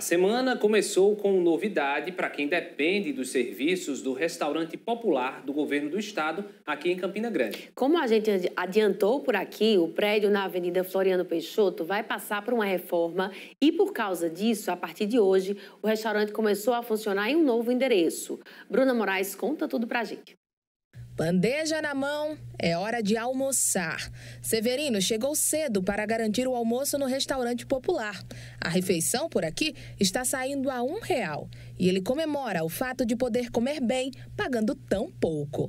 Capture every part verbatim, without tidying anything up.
A semana começou com novidade para quem depende dos serviços do restaurante popular do governo do estado aqui em Campina Grande. Como a gente adiantou por aqui, o prédio na Avenida Floriano Peixoto vai passar por uma reforma e, por causa disso, a partir de hoje, o restaurante começou a funcionar em um novo endereço. Bruna Moraes conta tudo pra gente. Bandeja na mão, é hora de almoçar. Severino chegou cedo para garantir o almoço no restaurante popular. A refeição por aqui está saindo a um real. E ele comemora o fato de poder comer bem, pagando tão pouco.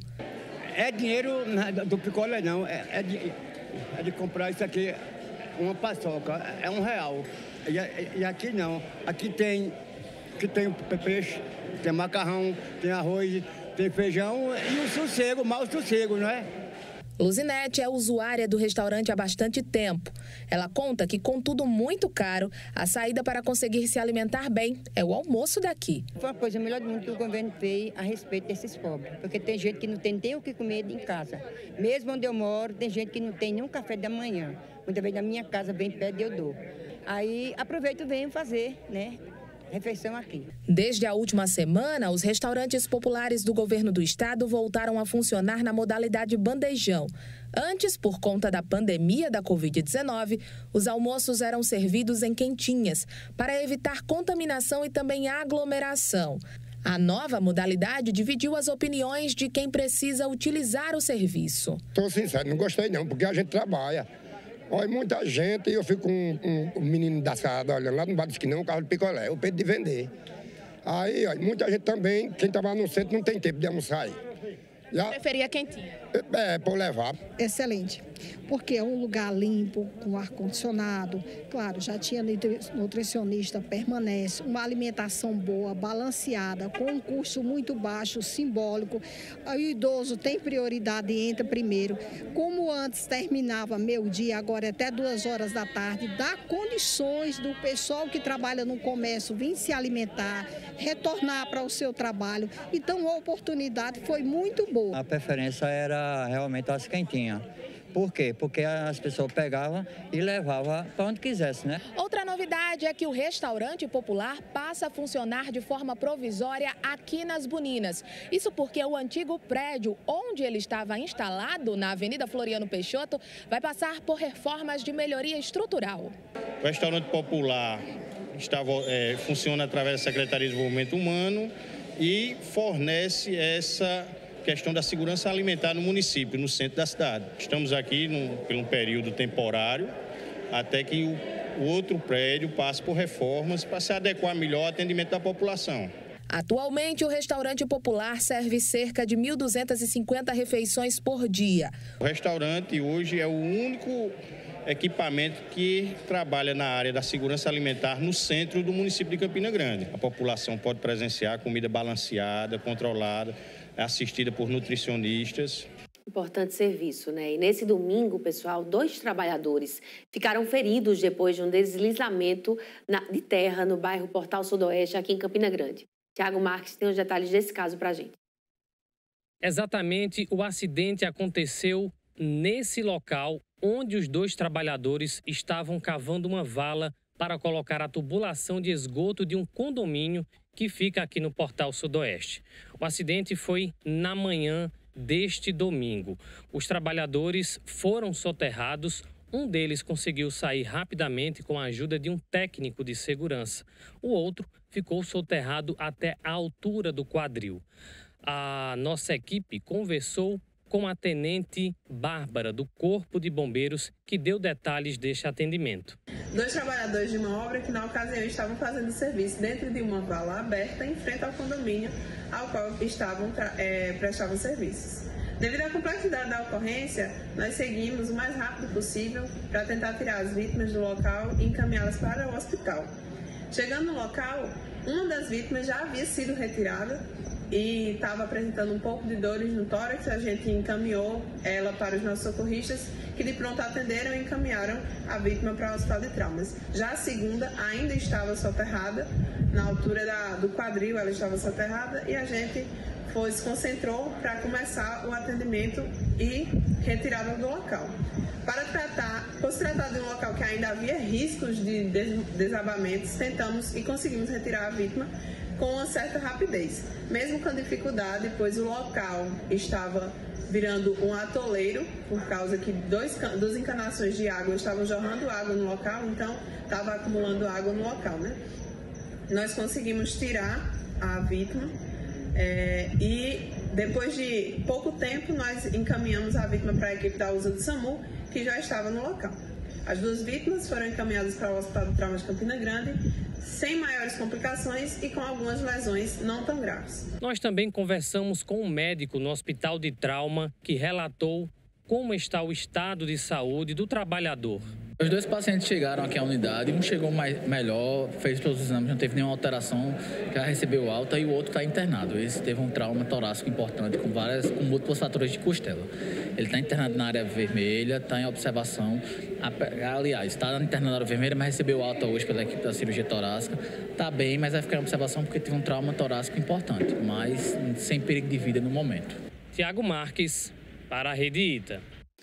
É dinheiro do picolé não, é, é, de, é de comprar isso aqui, uma paçoca, é um real. E, e aqui não, aqui tem, aqui tem peixe, tem macarrão, tem arroz, tem feijão e o sossego, mau sossego, não é? Luzinete é usuária do restaurante há bastante tempo. Ela conta que, com tudo muito caro, a saída para conseguir se alimentar bem é o almoço daqui. Foi uma coisa melhor do mundo que o governo fez a respeito desses pobres. Porque tem gente que não tem nem o que comer em casa. Mesmo onde eu moro, tem gente que não tem nem um café da manhã. Muitas vezes na minha casa, bem perto, eu dou. Aí aproveito e venho fazer, né? Refeição aqui. Desde a última semana, os restaurantes populares do governo do estado voltaram a funcionar na modalidade bandejão. Antes, por conta da pandemia da covid dezenove, os almoços eram servidos em quentinhas, para evitar contaminação e também aglomeração. A nova modalidade dividiu as opiniões de quem precisa utilizar o serviço. Estou sincero, não gostei não, porque a gente trabalha. Olha, muita gente, e eu fico com um, um, um menino da Sada olhando lá no bar, disse que não, um carro de picolé, o peito de vender. Aí, olha, muita gente também, quem trabalha no centro não tem tempo de almoçar aí. Já, preferia quentinha? É, por levar. Excelente, porque é um lugar limpo, com ar-condicionado. Claro, já tinha nutricionista, permanece, uma alimentação boa, balanceada, com um custo muito baixo, simbólico. O idoso tem prioridade e entra primeiro. Como antes terminava meio dia, agora é até duas horas da tarde, dá condições do pessoal que trabalha no comércio vir se alimentar, retornar para o seu trabalho. Então, a oportunidade foi muito boa. A preferência era realmente as quentinhas. Por quê? Porque as pessoas pegavam e levavam para onde quisesse, né? Outra novidade é que o restaurante popular passa a funcionar de forma provisória aqui nas Buninas. Isso porque o antigo prédio onde ele estava instalado, na Avenida Floriano Peixoto, vai passar por reformas de melhoria estrutural. O restaurante popular está, é, funciona através da Secretaria de Desenvolvimento Humano e fornece essa questão da segurança alimentar no município, no centro da cidade. Estamos aqui num, por um período temporário, até que o, o outro prédio passe por reformas para se adequar melhor ao atendimento da população. Atualmente, o restaurante popular serve cerca de mil duzentas e cinquenta refeições por dia. O restaurante hoje é o único equipamento que trabalha na área da segurança alimentar no centro do município de Campina Grande. A população pode presenciar comida balanceada, controlada, assistida por nutricionistas. Importante serviço, né? E nesse domingo, pessoal, dois trabalhadores ficaram feridos depois de um deslizamento na, de terra no bairro Portal Sudoeste, aqui em Campina Grande. Tiago Marques tem os detalhes desse caso pra gente. Exatamente, o acidente aconteceu nesse local onde os dois trabalhadores estavam cavando uma vala para colocar a tubulação de esgoto de um condomínio que fica aqui no Portal Sudoeste. O acidente foi na manhã deste domingo. Os trabalhadores foram soterrados. Um deles conseguiu sair rapidamente com a ajuda de um técnico de segurança. O outro ficou soterrado até a altura do quadril. A nossa equipe conversou com a tenente Bárbara, do Corpo de Bombeiros, que deu detalhes deste atendimento. Dois trabalhadores de uma obra que, na ocasião, estavam fazendo serviço dentro de uma vala aberta em frente ao condomínio ao qual estavam, é, prestavam serviços. Devido à complexidade da ocorrência, nós seguimos o mais rápido possível para tentar tirar as vítimas do local e encaminhá-las para o hospital. Chegando no local, uma das vítimas já havia sido retirada e estava apresentando um pouco de dores no tórax. A gente encaminhou ela para os nossos socorristas, que de pronto atenderam e encaminharam a vítima para o hospital de traumas. Já a segunda ainda estava soterrada, na altura da, do quadril ela estava soterrada, e a gente foi, se concentrou para começar o atendimento e retirada do local. Para tratar Por se tratar de um local que ainda havia riscos de desabamentos, tentamos e conseguimos retirar a vítima com uma certa rapidez, mesmo com dificuldade, pois o local estava virando um atoleiro, por causa que dois, duas encanações de água estavam jorrando água no local, então estava acumulando água no local, né? Nós conseguimos tirar a vítima é, e depois de pouco tempo nós encaminhamos a vítima para a equipe da U S A do SAMU, que já estava no local. As duas vítimas foram encaminhadas para o Hospital de Trauma de Campina Grande, sem maiores complicações e com algumas lesões não tão graves. Nós também conversamos com um médico no Hospital de Trauma que relatou como está o estado de saúde do trabalhador. Os dois pacientes chegaram aqui à unidade, um chegou mais, melhor, fez todos os exames, não teve nenhuma alteração, já recebeu alta, e o outro está internado. Esse teve um trauma torácico importante com várias, com múltiplas fraturas de costela. Ele está internado na área vermelha, está em observação, aliás, está internado na área vermelha, mas recebeu alta hoje pela equipe da cirurgia torácica. Está bem, mas vai ficar em observação porque teve um trauma torácico importante, mas sem perigo de vida no momento. Tiago Marques, para a Rede Ita.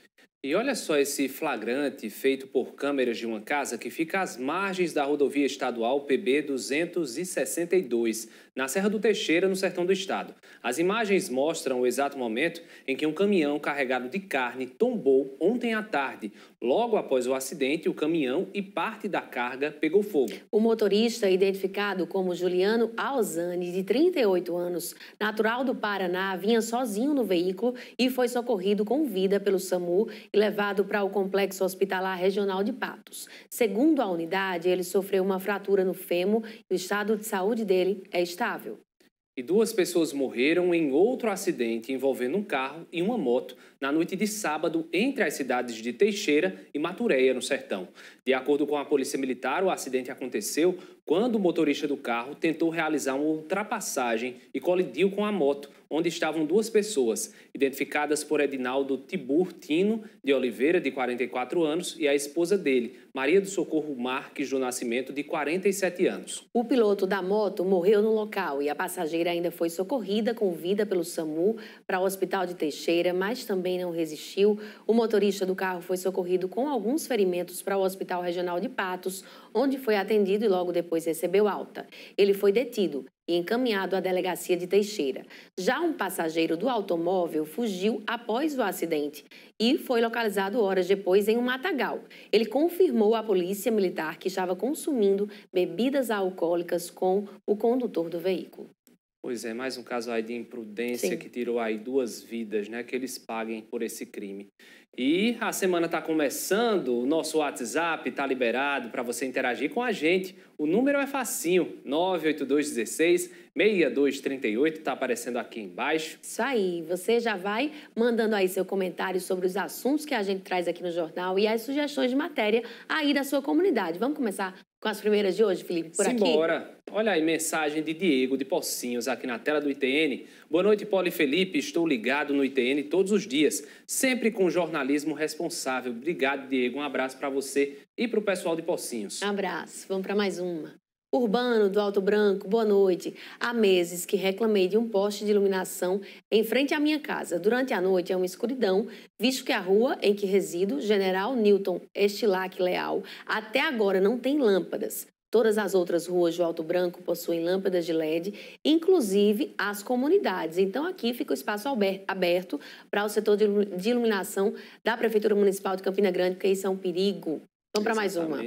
E olha só esse flagrante feito por câmeras de uma casa que fica às margens da rodovia estadual P B duzentos e sessenta e dois, na Serra do Teixeira, no sertão do estado. As imagens mostram o exato momento em que um caminhão carregado de carne tombou ontem à tarde. Logo após o acidente, o caminhão e parte da carga pegou fogo. O motorista, identificado como Juliano Alzani, de trinta e oito anos, natural do Paraná, vinha sozinho no veículo e foi socorrido com vida pelo SAMU e levado para o Complexo Hospitalar Regional de Patos. Segundo a unidade, ele sofreu uma fratura no fêmur e o estado de saúde dele é estável. E duas pessoas morreram em outro acidente envolvendo um carro e uma moto na noite de sábado entre as cidades de Teixeira e Matureia, no sertão. De acordo com a Polícia Militar, o acidente aconteceu quando o motorista do carro tentou realizar uma ultrapassagem e colidiu com a moto, onde estavam duas pessoas, identificadas por Edinaldo Tibur Tino de Oliveira, de quarenta e quatro anos, e a esposa dele, Maria do Socorro Marques do Nascimento, de quarenta e sete anos. O piloto da moto morreu no local e a passageira ainda foi socorrida com vida pelo SAMU para o Hospital de Teixeira, mas também não resistiu. O motorista do carro foi socorrido com alguns ferimentos para o Hospital Regional de Patos, onde foi atendido e logo depois recebeu alta. Ele foi detido e encaminhado à delegacia de Teixeira. Já um passageiro do automóvel fugiu após o acidente e foi localizado horas depois em um matagal. Ele confirmou à polícia militar que estava consumindo bebidas alcoólicas com o condutor do veículo. Pois é, mais um caso aí de imprudência. Sim. Que tirou aí duas vidas, né? Que eles paguem por esse crime. E a semana está começando, o nosso WhatsApp está liberado para você interagir com a gente. O número é facinho, nove oito dois um seis, seis dois três oito, está aparecendo aqui embaixo. Isso aí, você já vai mandando aí seu comentário sobre os assuntos que a gente traz aqui no jornal e as sugestões de matéria aí da sua comunidade. Vamos começar com as primeiras de hoje, Felipe, por aqui? Simbora. Olha aí, mensagem de Diego de Pocinhos aqui na tela do I T N. Boa noite, Paulo e Felipe. Estou ligado no I T N todos os dias, sempre com jornalismo responsável. Obrigado, Diego. Um abraço para você e para o pessoal de Pocinhos. Abraço. Vamos para mais uma. Urbano, do Alto Branco, boa noite. Há meses que reclamei de um poste de iluminação em frente à minha casa. Durante a noite é uma escuridão, visto que a rua em que resido, General Newton Estilac Leal, até agora não tem lâmpadas. Todas as outras ruas do Alto Branco possuem lâmpadas de L E D, inclusive as comunidades. Então, aqui fica o espaço aberto para o setor de iluminação da Prefeitura Municipal de Campina Grande, porque isso é um perigo. Vamos para mais uma.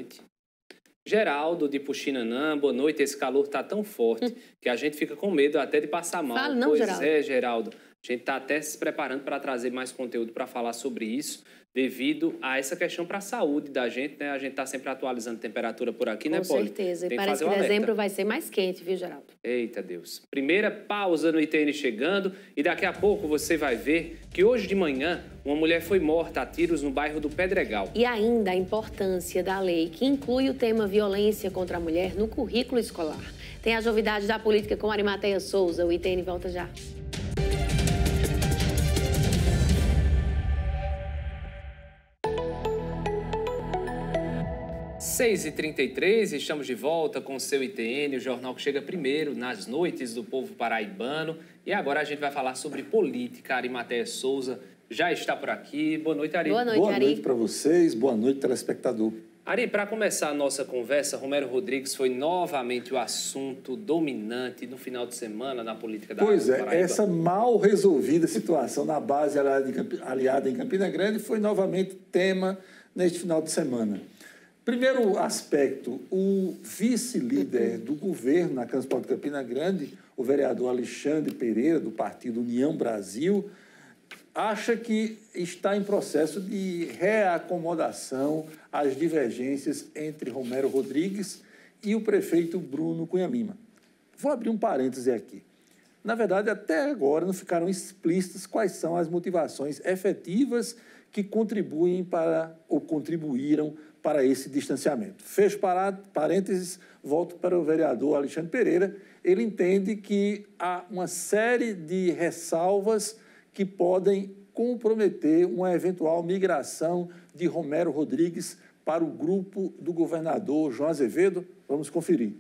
Geraldo, de Puxinanã, boa noite. Esse calor está tão forte hum. que a gente fica com medo até de passar mal. Fala, não, pois Geraldo. é, Geraldo. A gente está até se preparando para trazer mais conteúdo para falar sobre isso, devido a essa questão para a saúde da gente, né? A gente está sempre atualizando a temperatura por aqui, com né, Paulo? Com certeza. E parece que dezembro vai ser mais quente, viu, Geraldo? Eita Deus. Primeira pausa no I T N chegando e daqui a pouco você vai ver que hoje de manhã uma mulher foi morta a tiros no bairro do Pedregal. E ainda a importância da lei que inclui o tema violência contra a mulher no currículo escolar. Tem as novidades da política com Arimateia Souza. O I T N volta já. seis e trinta e três, estamos de volta com o seu I T N, o jornal que chega primeiro nas noites do povo paraibano. E agora a gente vai falar sobre política. Arimateia Souza já está por aqui. Boa noite, Ari. Boa noite, Boa Ari. noite para vocês, boa noite, telespectador. Ari, para começar a nossa conversa, Romero Rodrigues foi novamente o assunto dominante no final de semana na política da Pois é, Paraíba. essa mal resolvida situação na base aliada em Campina Grande foi novamente tema neste final de semana. Primeiro aspecto, o vice-líder do governo na Câmara de Campina Grande, o vereador Alexandre Pereira, do partido União Brasil, acha que está em processo de reacomodação às divergências entre Romero Rodrigues e o prefeito Bruno Cunha Lima. Vou abrir um parêntese aqui. Na verdade, até agora não ficaram explícitas quais são as motivações efetivas que contribuem para ou contribuíram para esse distanciamento. Fecho parênteses, volto para o vereador Alexandre Pereira. Ele entende que há uma série de ressalvas que podem comprometer uma eventual migração de Romero Rodrigues para o grupo do governador João Azevedo. Vamos conferir.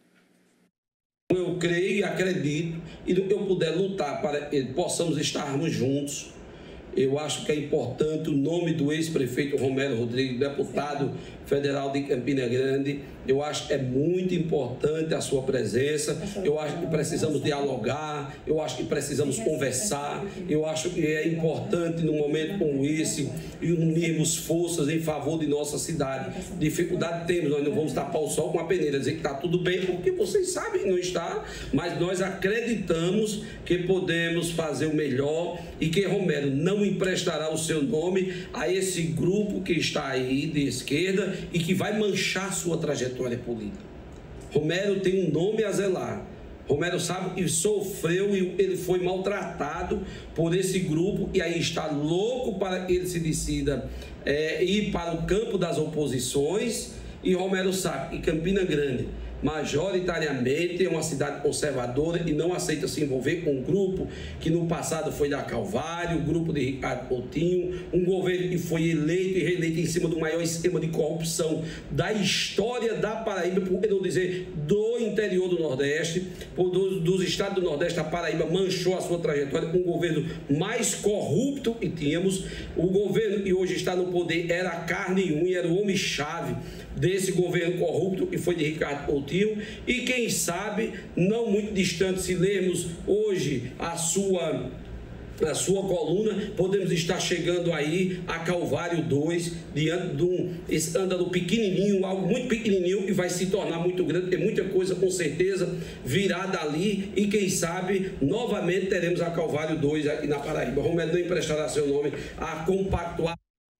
Eu creio e acredito, e do que eu puder lutar para que possamos estarmos juntos. Eu acho que é importante o nome do ex-prefeito Romero Rodrigues, deputado federal de Campina Grande. Eu acho que é muito importante a sua presença. Eu acho que precisamos dialogar, eu acho que precisamos conversar. Eu acho que é importante, num momento como esse, unirmos forças em favor de nossa cidade. Dificuldade temos, nós não vamos tapar o sol com a peneira, dizer que está tudo bem, porque vocês sabem que não está, mas nós acreditamos que podemos fazer o melhor e que Romero não emprestará o seu nome a esse grupo que está aí de esquerda e que vai manchar sua trajetória política. Romero tem um nome a zelar. Romero sabe que sofreu e ele foi maltratado por esse grupo e aí está louco para que ele se decida é, ir para o campo das oposições. E Romero sabe que Campina Grande majoritariamente é uma cidade conservadora e não aceita se envolver com um grupo que no passado foi da Calvário, o grupo de Ricardo Coutinho, um governo que foi eleito e reeleito em cima do maior esquema de corrupção da história da Paraíba, por que não dizer do interior do Nordeste, por dos, dos estados do Nordeste. A Paraíba manchou a sua trajetória com o governo mais corrupto que tínhamos. O governo que hoje está no poder era a carne e unha, era o homem-chave desse governo corrupto que foi de Ricardo Coutinho. E quem sabe, não muito distante, se lermos hoje a sua, a sua coluna, podemos estar chegando aí a Calvário dois, diante de um escândalo pequenininho, algo muito pequenininho que vai se tornar muito grande. Tem muita coisa com certeza virá dali e quem sabe novamente teremos a Calvário dois aqui na Paraíba. Romero não emprestará seu nome a compactuar.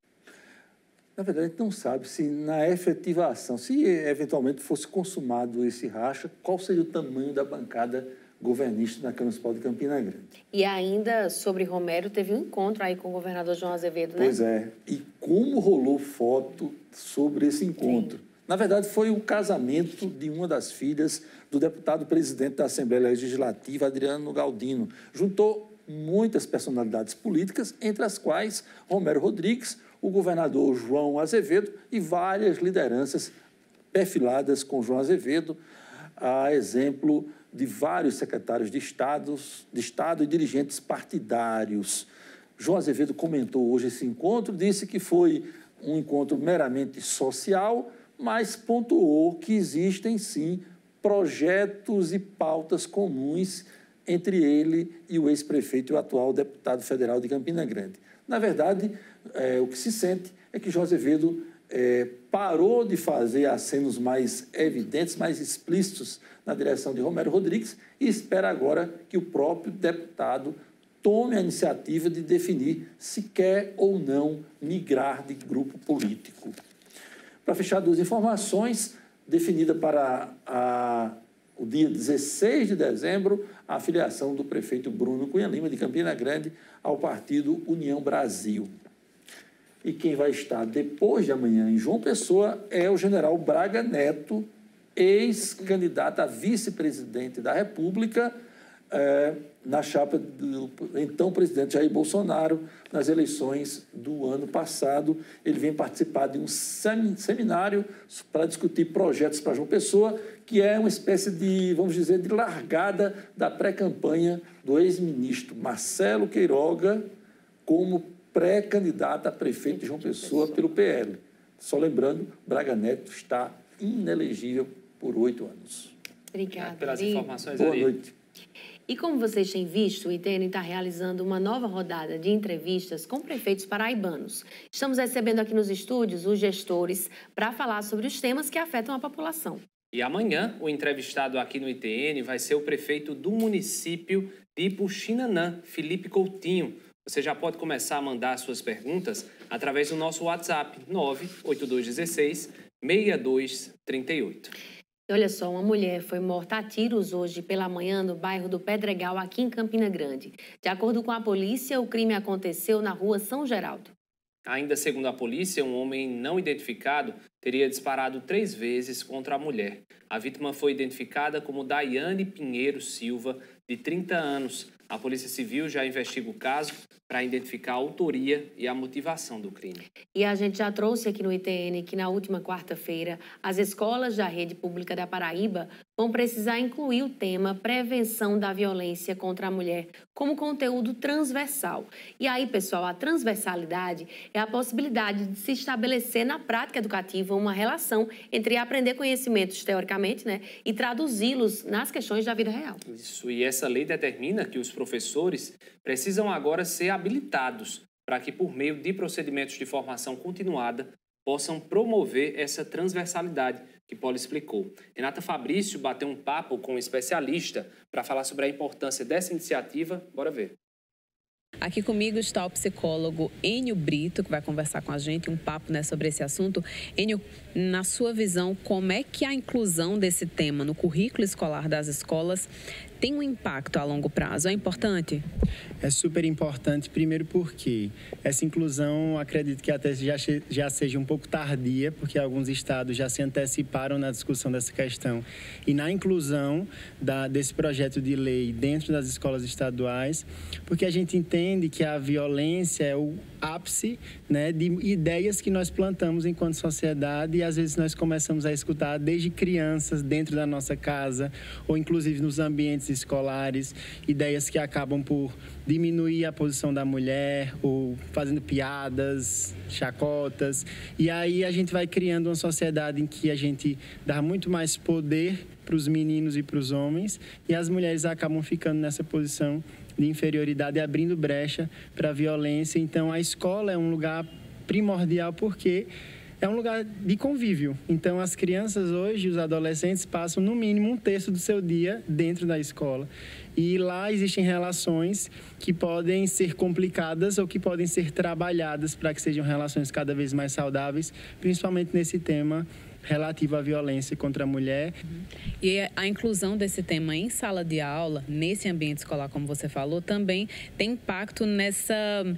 Na verdade, a gente não sabe se na efetivação, se eventualmente fosse consumado esse racha, qual seria o tamanho da bancada governista na Câmara Municipal de Campina Grande. E ainda sobre Romero, teve um encontro aí com o governador João Azevedo, né? Pois é. E como rolou foto sobre esse encontro? Sim. Na verdade, foi o casamento de uma das filhas do deputado presidente da Assembleia Legislativa, Adriano Galdino. Juntou muitas personalidades políticas, entre as quais Romero Rodrigues, o governador João Azevedo e várias lideranças perfiladas com João Azevedo, a exemplo de vários secretários de, estados, de Estado e dirigentes partidários. João Azevedo comentou hoje esse encontro, disse que foi um encontro meramente social, mas pontuou que existem, sim, projetos e pautas comuns entre ele e o ex-prefeito e o atual deputado federal de Campina Grande. Na verdade, é, o que se sente é que João Azevedo é, parou de fazer acenos mais evidentes, mais explícitos na direção de Romero Rodrigues e espera agora que o próprio deputado tome a iniciativa de definir se quer ou não migrar de grupo político. Para fechar, duas informações, definida para a, o dia dezesseis de dezembro, a filiação do prefeito Bruno Cunha Lima, de Campina Grande, ao partido União Brasil. E quem vai estar depois de amanhã em João Pessoa é o general Braga Neto, ex-candidato a vice-presidente da República, é, na chapa do então presidente Jair Bolsonaro, nas eleições do ano passado. Ele vem participar de um seminário para discutir projetos para João Pessoa, que é uma espécie de, vamos dizer, de largada da pré-campanha do ex-ministro Marcelo Queiroga como pré-candidata a prefeito de João Pessoa pelo P L. Só lembrando, Braga Neto está inelegível por oito anos. Obrigada. Pelas informações. Boa ali. noite. E como vocês têm visto, o I T N está realizando uma nova rodada de entrevistas com prefeitos paraibanos. Estamos recebendo aqui nos estúdios os gestores para falar sobre os temas que afetam a população. E amanhã, o entrevistado aqui no I T N vai ser o prefeito do município de Ipuxinanã, Felipe Coutinho. Você já pode começar a mandar suas perguntas através do nosso WhatsApp nove oito dois um seis, seis dois três oito. Olha só, uma mulher foi morta a tiros hoje pela manhã no bairro do Pedregal, aqui em Campina Grande. De acordo com a polícia, o crime aconteceu na rua São Geraldo. Ainda segundo a polícia, um homem não identificado teria disparado três vezes contra a mulher. A vítima foi identificada como Daiane Pinheiro Silva, de trinta anos. A Polícia Civil já investiga o caso para identificar a autoria e a motivação do crime. E a gente já trouxe aqui no I T N que na última quarta-feira as escolas da rede pública da Paraíba vão precisar incluir o tema prevenção da violência contra a mulher como conteúdo transversal. E aí, pessoal, a transversalidade é a possibilidade de se estabelecer na prática educativa uma relação entre aprender conhecimentos teoricamente, né, e traduzi-los nas questões da vida real. Isso, e essa lei determina que os professores precisam agora ser habilitados para que, por meio de procedimentos de formação continuada, possam promover essa transversalidade que Paulo explicou. Renata Fabrício bateu um papo com um especialista para falar sobre a importância dessa iniciativa. Bora ver. Aqui comigo está o psicólogo Enio Brito, que vai conversar com a gente um papo, né, sobre esse assunto. Enio, na sua visão, como é que a inclusão desse tema no currículo escolar das escolas tem um impacto a longo prazo? É importante? É super importante, primeiro porque essa inclusão, acredito que até já, já seja um pouco tardia, porque alguns estados já se anteciparam na discussão dessa questão. E na inclusão da, desse projeto de lei dentro das escolas estaduais, porque a gente entende que a violência é o ápice, né, de ideias que nós plantamos enquanto sociedade e às vezes nós começamos a escutar desde crianças dentro da nossa casa ou inclusive nos ambientes escolares, ideias que acabam por diminuir a posição da mulher ou fazendo piadas, chacotas. E aí a gente vai criando uma sociedade em que a gente dá muito mais poder para os meninos e para os homens e as mulheres acabam ficando nessa posição de inferioridade, abrindo brecha para a violência. Então, a escola é um lugar primordial porque é um lugar de convívio. Então, as crianças hoje, os adolescentes, passam no mínimo um terço do seu dia dentro da escola. E lá existem relações que podem ser complicadas ou que podem ser trabalhadas para que sejam relações cada vez mais saudáveis, principalmente nesse tema relativo à violência contra a mulher. E a inclusão desse tema em sala de aula, nesse ambiente escolar, como você falou, também tem impacto nessa,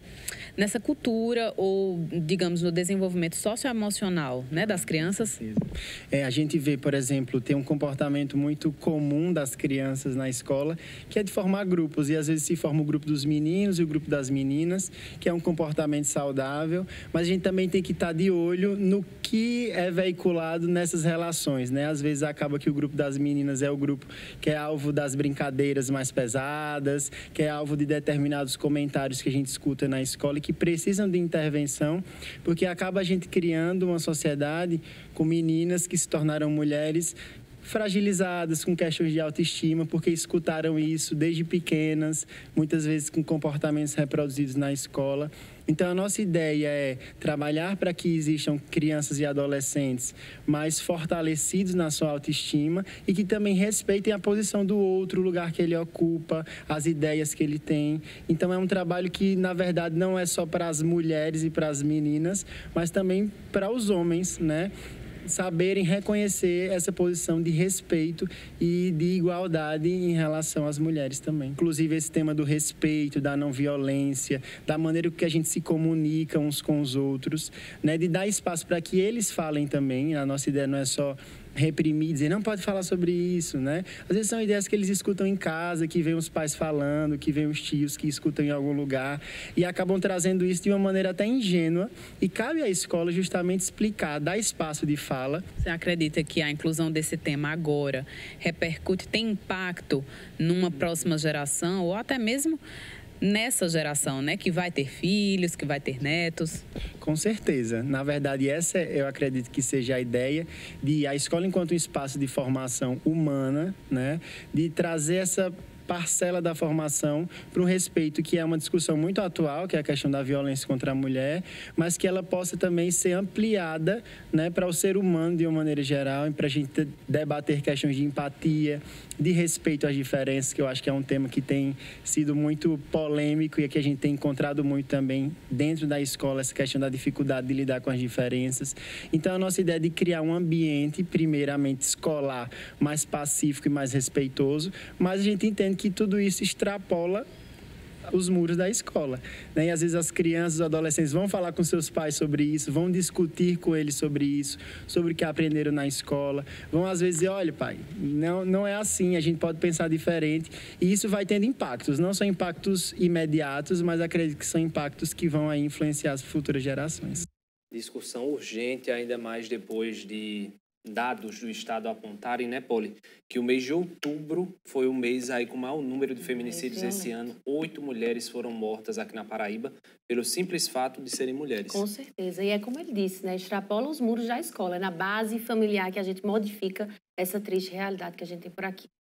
nessa cultura ou, digamos, no desenvolvimento socioemocional, né, das crianças? É, a gente vê, por exemplo, tem um comportamento muito comum das crianças na escola, que é de formar grupos. E às vezes se forma o grupo dos meninos e o grupo das meninas, que é um comportamento saudável. Mas a gente também tem que estar de olho no que é veiculado nessas relações, né? Às vezes acaba que o grupo das meninas é o grupo que é alvo das brincadeiras mais pesadas, que é alvo de determinados comentários que a gente escuta na escola e que precisam de intervenção, porque acaba a gente criando uma sociedade com meninas que se tornaram mulheres fragilizadas, com questões de autoestima, porque escutaram isso desde pequenas, muitas vezes com comportamentos reproduzidos na escola. Então, a nossa ideia é trabalhar para que existam crianças e adolescentes mais fortalecidos na sua autoestima e que também respeitem a posição do outro, o lugar que ele ocupa, as ideias que ele tem. Então, é um trabalho que, na verdade, não é só para as mulheres e para as meninas, mas também para os homens, né? Saberem reconhecer essa posição de respeito e de igualdade em relação às mulheres também. Inclusive esse tema do respeito, da não violência, da maneira que a gente se comunica uns com os outros, né, de dar espaço para que eles falem também. A nossa ideia não é só reprimir, dizer, não pode falar sobre isso, né? Às vezes são ideias que eles escutam em casa, que vêm os pais falando, que vêm os tios que escutam em algum lugar e acabam trazendo isso de uma maneira até ingênua e cabe à escola justamente explicar, dar espaço de fala. Você acredita que a inclusão desse tema agora repercute, tem impacto numa próxima geração ou até mesmo nessa geração, né? Que vai ter filhos, que vai ter netos. Com certeza. Na verdade, essa eu acredito que seja a ideia de a escola enquanto um espaço de formação humana, né? De trazer essa parcela da formação para um respeito que é uma discussão muito atual, que é a questão da violência contra a mulher, mas que ela possa também ser ampliada, né, para o ser humano de uma maneira geral, e para a gente debater questões de empatia, de respeito às diferenças, que eu acho que é um tema que tem sido muito polêmico e que a gente tem encontrado muito também dentro da escola, essa questão da dificuldade de lidar com as diferenças. Então, a nossa ideia é de criar um ambiente, primeiramente escolar, mais pacífico e mais respeitoso, mas a gente entende que tudo isso extrapola os muros da escola, né? E às vezes as crianças, os adolescentes vão falar com seus pais sobre isso, vão discutir com eles sobre isso, sobre o que aprenderam na escola, vão às vezes dizer, olha pai, não, não é assim, a gente pode pensar diferente, e isso vai tendo impactos, não são impactos imediatos, mas acredito que são impactos que vão aí influenciar as futuras gerações. Discussão urgente, ainda mais depois de dados do Estado apontarem, né, Poli, que o mês de outubro foi o mês aí com o maior número de feminicídios esse ano. Oito mulheres foram mortas aqui na Paraíba pelo simples fato de serem mulheres. Com certeza. E é como ele disse, né, extrapola os muros da escola. É na base familiar que a gente modifica essa triste realidade que a gente tem por aqui.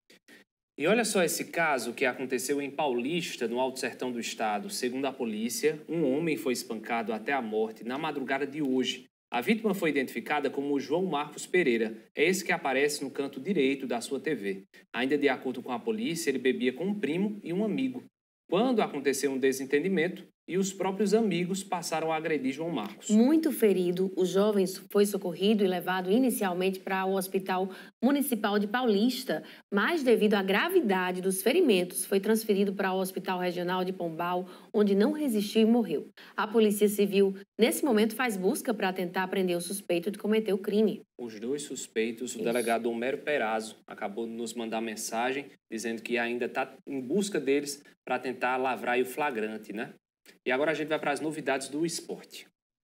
E olha só esse caso que aconteceu em Paulista, no Alto Sertão do Estado. Segundo a polícia, um homem foi espancado até a morte na madrugada de hoje. A vítima foi identificada como João Marcos Pereira. É esse que aparece no canto direito da sua T V. Ainda de acordo com a polícia, ele bebia com um primo e um amigo. Quando aconteceu um desentendimento, e os próprios amigos passaram a agredir João Marcos. Muito ferido, o jovem foi socorrido e levado inicialmente para o Hospital Municipal de Paulista, mas devido à gravidade dos ferimentos, foi transferido para o Hospital Regional de Pombal, onde não resistiu e morreu. A Polícia Civil, nesse momento, faz busca para tentar prender o suspeito de cometer o crime. Os dois suspeitos, o Isso. delegado Homero Perazzo, acabou de nos mandar mensagem dizendo que ainda está em busca deles para tentar lavrar aí o flagrante, né? E agora a gente vai para as novidades do esporte.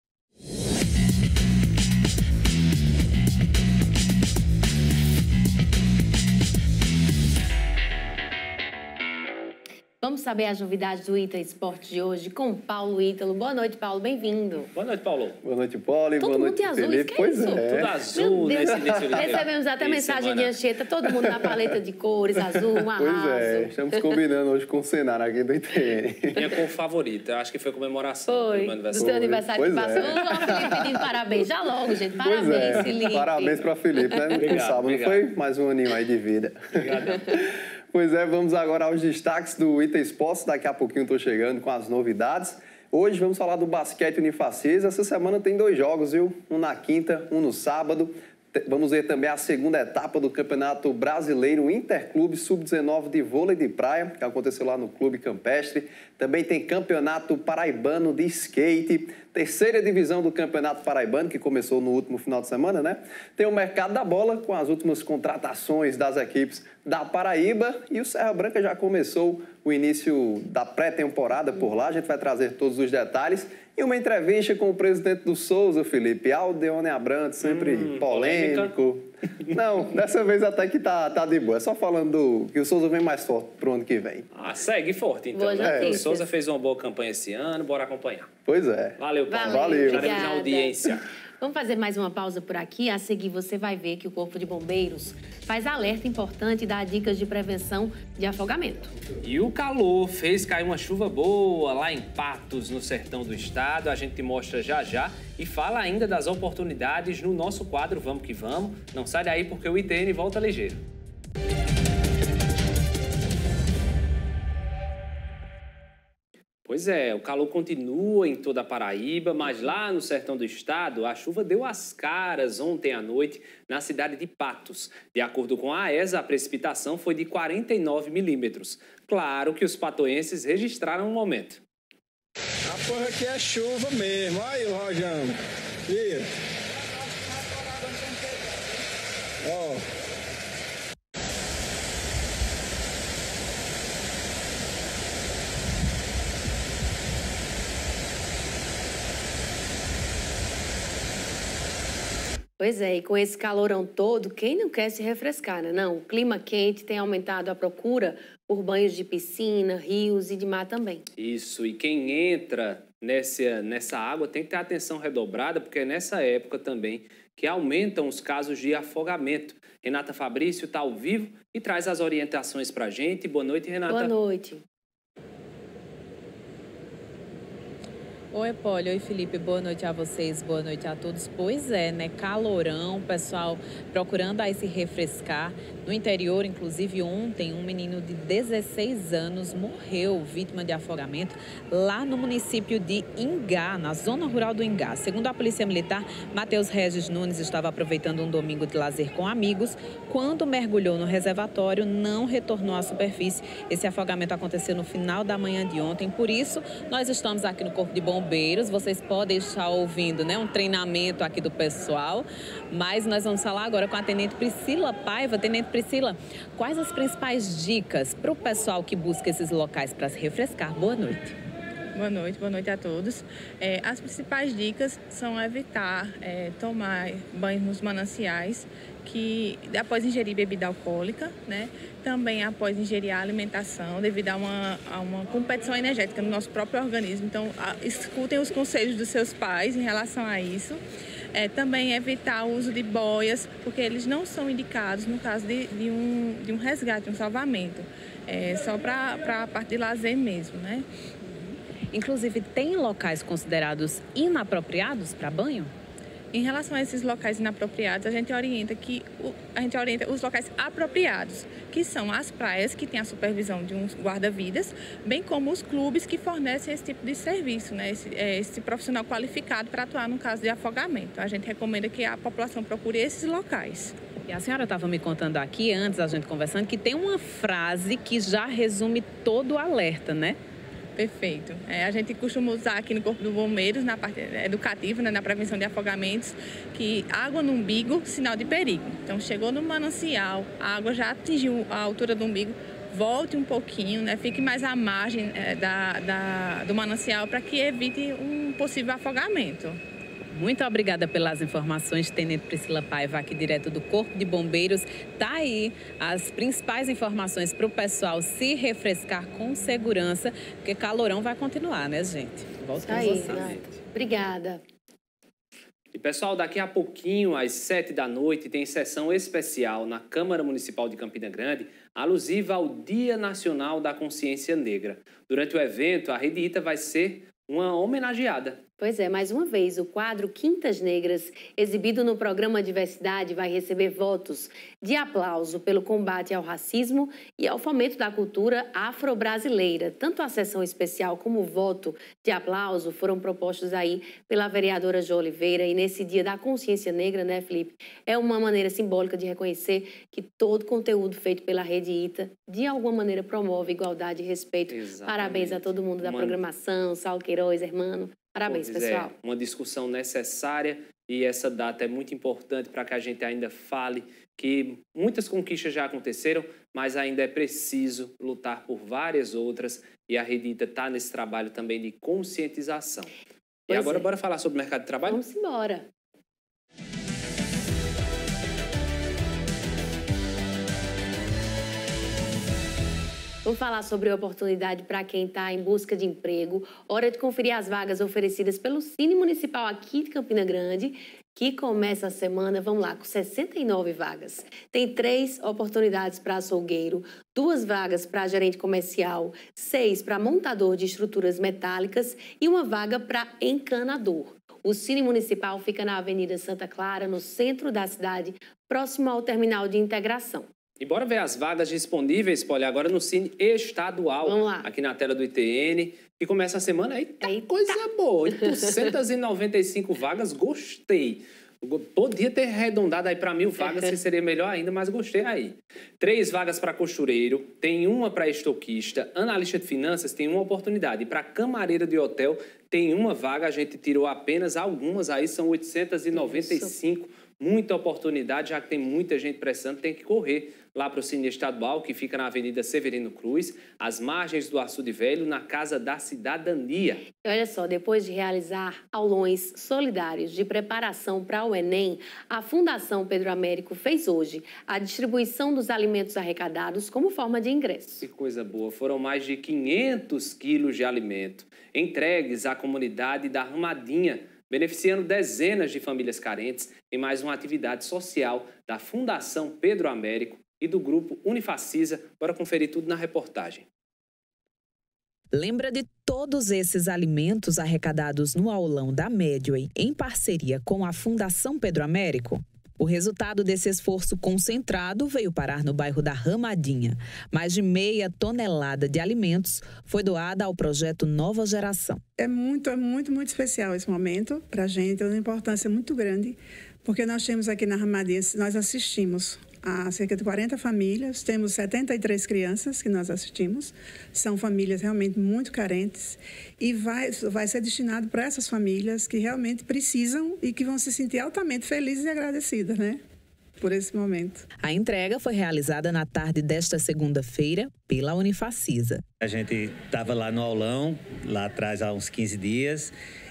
Vamos saber as novidades do Ita Esporte de hoje com Paulo Ítalo. Boa noite, Paulo. Bem-vindo. Boa noite, Paulo. Boa noite, Paulo. Todo Boa mundo noite, tem azul, Felipe. isso que é Pois isso? é. Tudo azul nesse início de Recebemos até mensagem de Anchieta, todo mundo na paleta de cores, azul, um arraso. Pois é, estamos combinando hoje com o cenário aqui do I T N. Minha cor favorita, eu acho que foi comemoração Foi, do meu aniversário. do seu aniversário Pois que passou. é. Ó, o Felipe pedindo parabéns. Já logo, gente. Pois Parabéns, é. Felipe. Parabéns para Felipe, né? Obrigado, No sábado, obrigado. não foi? Mais um aninho aí de vida. Obrigado. Pois é, vamos agora aos destaques do Ita Esportes. Daqui a pouquinho eu estou chegando com as novidades. Hoje vamos falar do basquete Unifacisa. Essa semana tem dois jogos, viu? Um na quinta, um no sábado. Vamos ver também a segunda etapa do Campeonato Brasileiro Interclube sub dezenove de vôlei de praia, que aconteceu lá no Clube Campestre. Também tem Campeonato Paraibano de Skate, terceira divisão do Campeonato Paraibano, que começou no último final de semana, né? Tem o Mercado da Bola, com as últimas contratações das equipes da Paraíba. E o Serra Branca já começou o início da pré-temporada por lá. A gente vai trazer todos os detalhes. E uma entrevista com o presidente do Souza, Felipe, Aldeone Abrantes, sempre hum, polêmico. Não, dessa vez até que tá, tá de boa. É só falando do, que o Souza vem mais forte pro ano que vem. Ah, segue forte, então. Boa Né? notícia. O Souza fez uma boa campanha esse ano, bora acompanhar. Pois é. Valeu, Paulo. Valeu. Estaremos na audiência. Vamos fazer mais uma pausa por aqui. A seguir, você vai ver que o Corpo de Bombeiros faz alerta importante e dá dicas de prevenção de afogamento. E o calor fez cair uma chuva boa lá em Patos, no sertão do estado. A gente mostra já já e fala ainda das oportunidades no nosso quadro Vamos que Vamos. Não sai daí porque o I T N volta ligeiro. Pois é, o calor continua em toda a Paraíba, mas lá no sertão do estado, a chuva deu as caras ontem à noite na cidade de Patos. De acordo com a AESA, a precipitação foi de quarenta e nove milímetros. Claro que os patoenses registraram um momento. A porra aqui é chuva mesmo. Aí, o Rojão. Vira. Ó. Pois é, e com esse calorão todo, quem não quer se refrescar, né? Não, o clima quente tem aumentado a procura por banhos de piscina, rios e de mar também. Isso, e quem entra nessa, nessa água tem que ter atenção redobrada, porque é nessa época também que aumentam os casos de afogamento. Renata Fabrício está ao vivo e traz as orientações para a gente. Boa noite, Renata. Boa noite. Oi, Polly. Oi, Felipe. Boa noite a vocês, boa noite a todos. Pois é, né? Calorão, pessoal procurando aí se refrescar. No interior, inclusive ontem, um menino de dezesseis anos morreu vítima de afogamento lá no município de Ingá, na zona rural do Ingá. Segundo a Polícia Militar, Matheus Regis Nunes estava aproveitando um domingo de lazer com amigos. Quando mergulhou no reservatório, não retornou à superfície. Esse afogamento aconteceu no final da manhã de ontem. Por isso, nós estamos aqui no Corpo de Bombeiros. Vocês podem estar ouvindo, né, um treinamento aqui do pessoal, mas nós vamos falar agora com a Tenente Priscila Paiva. Tenente Priscila, quais as principais dicas para o pessoal que busca esses locais para se refrescar? Boa noite. Boa noite, boa noite a todos. É, as principais dicas são evitar é, tomar banhos nos mananciais, que após ingerir bebida alcoólica, né? Também após ingerir a alimentação, devido a uma, a uma competição energética no nosso próprio organismo. Então, a, escutem os conselhos dos seus pais em relação a isso. É, também evitar o uso de boias, porque eles não são indicados no caso de, de, um, de um resgate, um salvamento. É só para a parte de lazer mesmo, né? Inclusive, tem locais considerados inapropriados para banho? Em relação a esses locais inapropriados, a gente orienta que a gente orienta os locais apropriados, que são as praias que têm a supervisão de um guarda-vidas, bem como os clubes que fornecem esse tipo de serviço, né? Esse, esse profissional qualificado para atuar no caso de afogamento. A gente recomenda que a população procure esses locais. E a senhora estava me contando aqui, antes a gente conversando, que tem uma frase que já resume todo o alerta, né? Perfeito. É, a gente costuma usar aqui no Corpo dos Bombeiros, na parte educativa, né, na prevenção de afogamentos, que água no umbigo, sinal de perigo. Então, chegou no manancial, a água já atingiu a altura do umbigo, volte um pouquinho, né, fique mais à margem é, da, da, do manancial para que evite um possível afogamento. Muito obrigada pelas informações, Tenente Priscila Paiva, aqui direto do Corpo de Bombeiros. Tá aí as principais informações para o pessoal se refrescar com segurança, porque calorão vai continuar, né, gente? Volto com aí, vocês. Nath. Obrigada. E, pessoal, daqui a pouquinho, às sete da noite, tem sessão especial na Câmara Municipal de Campina Grande, alusiva ao Dia Nacional da Consciência Negra. Durante o evento, a Rede Ita vai ser uma homenageada. Pois é, mais uma vez, o quadro Quintas Negras, exibido no programa Diversidade, vai receber votos de aplauso pelo combate ao racismo e ao fomento da cultura afro-brasileira. Tanto a sessão especial como o voto de aplauso foram propostos aí pela vereadora Jo Oliveira. E nesse Dia da Consciência Negra, né, Felipe, é uma maneira simbólica de reconhecer que todo conteúdo feito pela Rede Ita, de alguma maneira, promove igualdade e respeito. Exatamente. Parabéns a todo mundo da uma... programação, Saulo Queiroz, Hermano. Parabéns, pois pessoal. É, uma discussão necessária e essa data é muito importante para que a gente ainda fale que muitas conquistas já aconteceram, mas ainda é preciso lutar por várias outras e a Rede Ita está nesse trabalho também de conscientização. Pois e agora, é. bora falar sobre o mercado de trabalho? Vamos embora. Vamos falar sobre oportunidade para quem está em busca de emprego. Hora de conferir as vagas oferecidas pelo Cine Municipal aqui de Campina Grande, que começa a semana, vamos lá, com sessenta e nove vagas. Tem três oportunidades para açougueiro, duas vagas para gerente comercial, seis para montador de estruturas metálicas e uma vaga para encanador. O Cine Municipal fica na Avenida Santa Clara, no centro da cidade, próximo ao terminal de integração. E bora ver as vagas disponíveis, Polly, agora no Cine Estadual. Vamos lá. Aqui na tela do I T N, que começa a semana. Eita, Eita. coisa boa! oitocentas e noventa e cinco vagas, gostei. Podia ter arredondado aí para mil vagas, que seria melhor ainda, mas gostei aí. Três vagas para costureiro, tem uma para estoquista, analista de finanças tem uma oportunidade. E para camareira de hotel tem uma vaga, a gente tirou apenas algumas, aí são oitocentas e noventa e cinco Isso. muita oportunidade, já que tem muita gente precisando, tem que correr lá para o Cine Estadual, que fica na Avenida Severino Cruz, às margens do Açude Velho, na Casa da Cidadania. E olha só, depois de realizar aulões solidários de preparação para o Enem, a Fundação Pedro Américo fez hoje a distribuição dos alimentos arrecadados como forma de ingresso. Que coisa boa! Foram mais de quinhentos quilos de alimento entregues à comunidade da Ramadinha, beneficiando dezenas de famílias carentes em mais uma atividade social da Fundação Pedro Américo e do Grupo Unifacisa. Bora conferir tudo na reportagem. Lembra de todos esses alimentos arrecadados no aulão da Medway, em parceria com a Fundação Pedro Américo? O resultado desse esforço concentrado veio parar no bairro da Ramadinha. Mais de meia tonelada de alimentos foi doada ao projeto Nova Geração. É muito, é muito, muito especial esse momento para a gente, é uma importância muito grande, porque nós temos aqui na Ramadinha, nós assistimos a cerca de quarenta famílias, temos setenta e três crianças que nós assistimos, são famílias realmente muito carentes e vai, vai ser destinado para essas famílias que realmente precisam e que vão se sentir altamente felizes e agradecidas, né, por esse momento. A entrega foi realizada na tarde desta segunda-feira pela Unifacisa. A gente estava lá no aulão, lá atrás há uns quinze dias,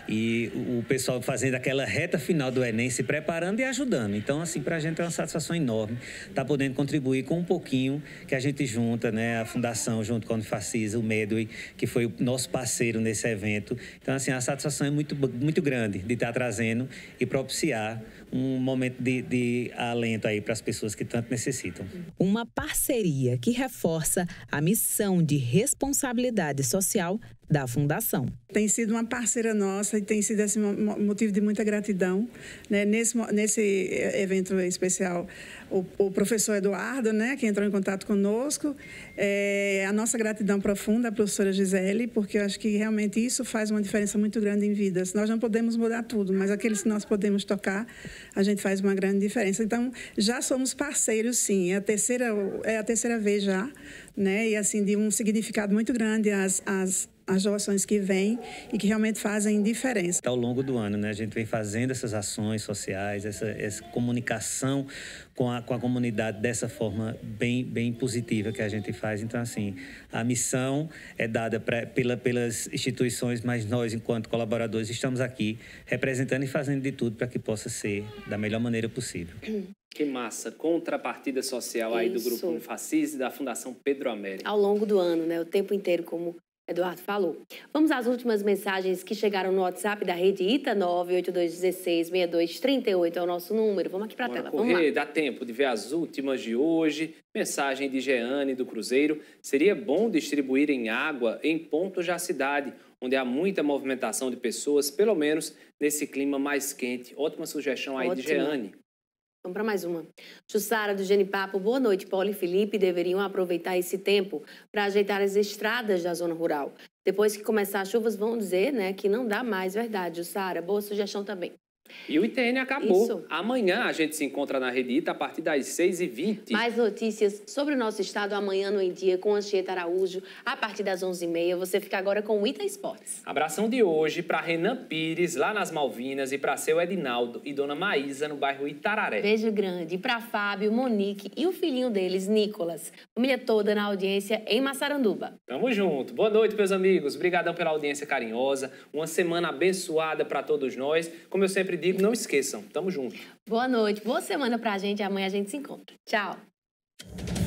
e o pessoal fazendo aquela reta final do Enem, se preparando e ajudando. Então, assim, para a gente é uma satisfação enorme estar podendo contribuir com um pouquinho que a gente junta, né? A Fundação, junto com a Unifacisa, o Medway, que foi o nosso parceiro nesse evento. Então, assim, a satisfação é muito, muito grande de estar trazendo e propiciar um momento de, de alento aí para as pessoas que tanto necessitam. Uma parceria que reforça a missão de responsabilidade social da Fundação. Tem sido uma parceira nossa e tem sido assim, um motivo de muita gratidão, né? Nesse, nesse evento especial, o, o professor Eduardo, né, que entrou em contato conosco, é, a nossa gratidão profunda à professora Gisele, porque eu acho que realmente isso faz uma diferença muito grande em vidas. Nós não podemos mudar tudo, mas aqueles que nós podemos tocar, a gente faz uma grande diferença. Então, já somos parceiros, sim. É a terceira, é a terceira vez já, né? E assim, de um significado muito grande as, as as doações que vêm e que realmente fazem diferença. Ao longo do ano, né, a gente vem fazendo essas ações sociais, essa, essa comunicação com a, com a comunidade dessa forma bem, bem positiva que a gente faz. Então, assim, a missão é dada pra, pela, pelas instituições, mas nós, enquanto colaboradores, estamos aqui representando e fazendo de tudo para que possa ser da melhor maneira possível. Que massa! Contrapartida social aí do Grupo Unifacisa e da Fundação Pedro Américo. Ao longo do ano, né, o tempo inteiro, como Eduardo falou. Vamos às últimas mensagens que chegaram no WhatsApp da rede Ita, nove oito dois um seis, seis dois três oito é o nosso número. Vamos aqui para a tela. Correr, Vamos lá. Dá tempo de ver as últimas de hoje. Mensagem de Jeane do Cruzeiro. Seria bom distribuírem água em pontos da cidade, onde há muita movimentação de pessoas, pelo menos nesse clima mais quente. Ótima sugestão aí. Ótima. De Jeane. Vamos para mais uma. Jussara do Genipapo, boa noite. Paulo e Felipe deveriam aproveitar esse tempo para ajeitar as estradas da zona rural. Depois que começar as chuvas, vão dizer, né, que não dá mais, verdade, Jussara. Boa sugestão também. E o I T N acabou. Isso. Amanhã a gente se encontra na Rede Ita a partir das seis e vinte. Mais notícias sobre o nosso estado amanhã no Em Dia com Anchieta Araújo a partir das onze e meia. Você fica agora com o Ita Esportes. Abração de hoje para Renan Pires, lá nas Malvinas, e para seu Edinaldo e Dona Maísa, no bairro Itararé. Beijo grande. E para Fábio, Monique e o filhinho deles, Nicolas. Família toda na audiência em Massaranduba. Tamo junto. Boa noite, meus amigos. Obrigadão pela audiência carinhosa. Uma semana abençoada para todos nós. Como eu sempre digo, não esqueçam. Tamo junto. Boa noite. Boa semana pra gente. Amanhã a gente se encontra. Tchau.